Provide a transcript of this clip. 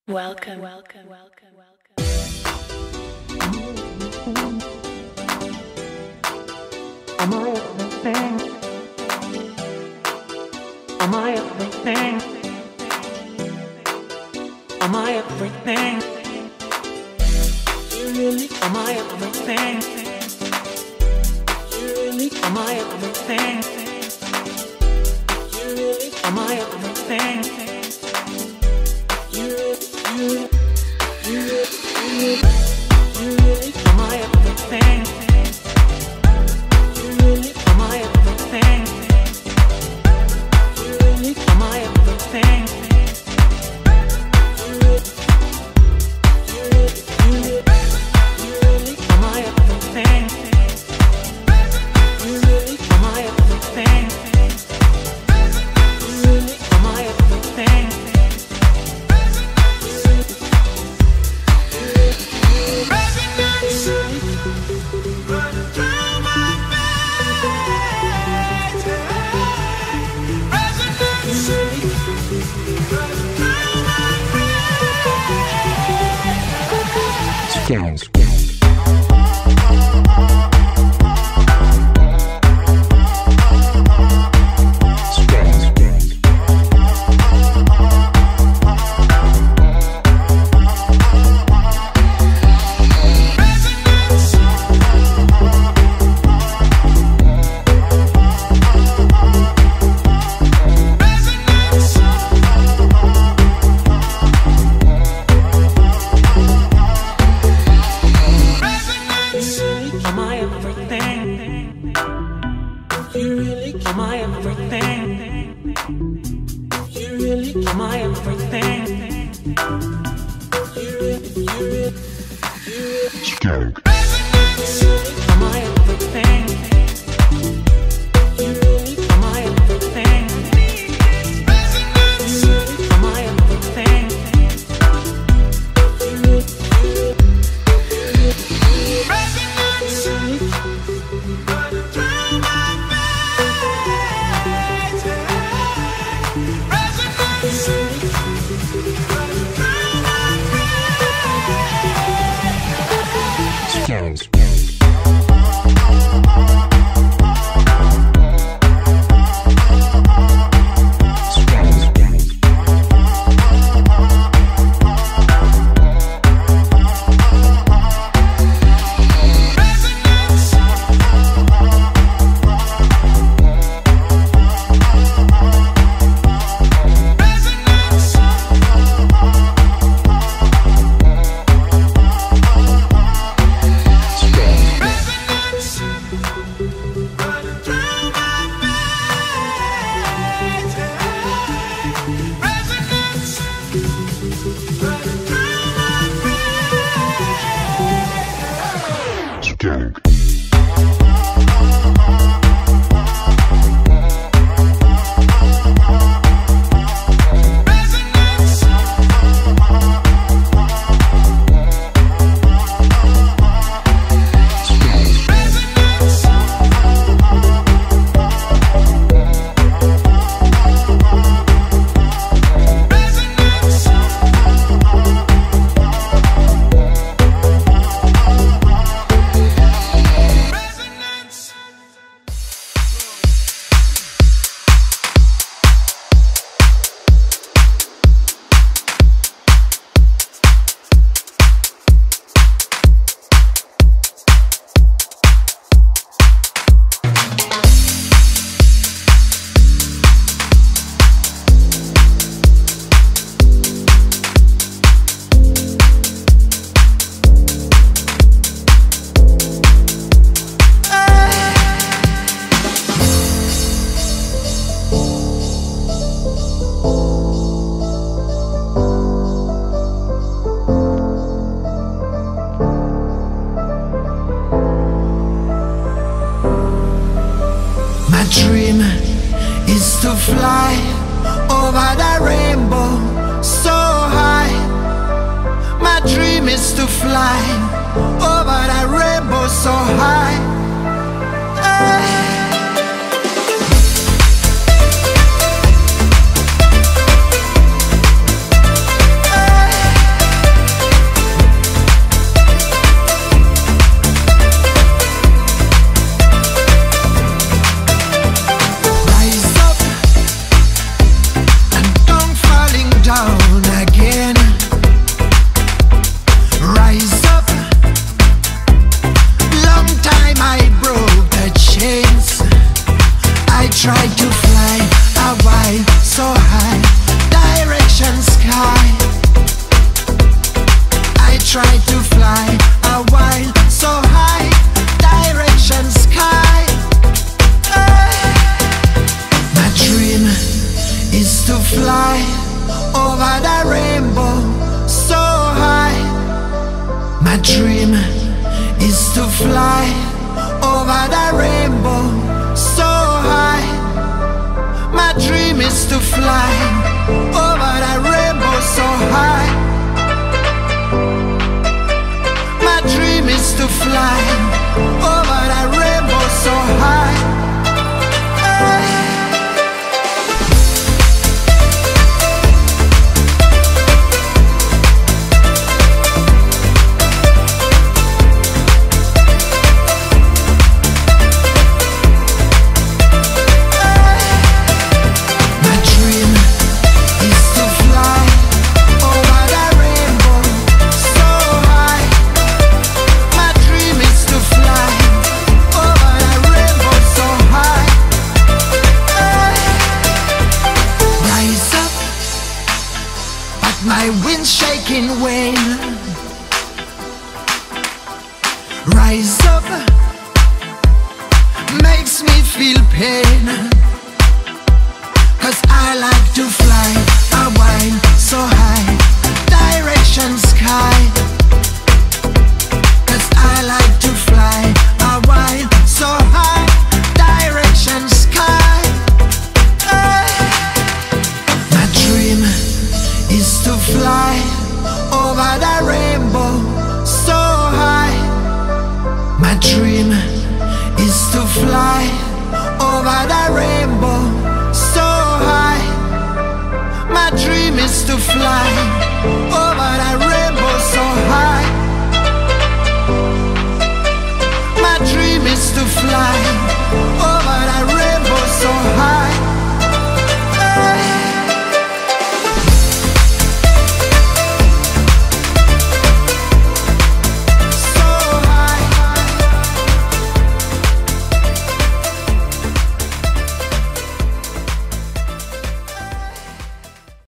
Welcome, welcome, welcome, welcome. Am I everything? Am I everything? Am I everything? You really? Am I everything? You really? Am I everything? You really? Am I everything? You really? You really? Am I everything? You really? Am I everything? You really? Am I everything? You really? You really? You really? Am I everything? You really? Am I everything? You really? Am I everything? Scans. Am I everything? You really? Am I everything? You really? Am I everything? You really? You really? You really? Skunk. Am I everything? You really? Am I everything? You really? Am I everything? You really? Scans. Skunk. My dream is to fly over the rainbow so high. My dream is to fly over the rainbow so high. try to fly a while so high, direction sky. My dream is to fly over the rainbow so high. My dream is to fly over the rainbow so high. My dream is to fly over the rainbow so high. My dream is to fly over the rainbow so high. My wind shaking wane. Rise up makes me feel pain, 'cause I like to fly a while so high, direction sky. 'Cause I like to fly a while so high, direction sky. My dream is to fly over the rainbow so high. My dream is to fly over the rainbow so high. My dream is to fly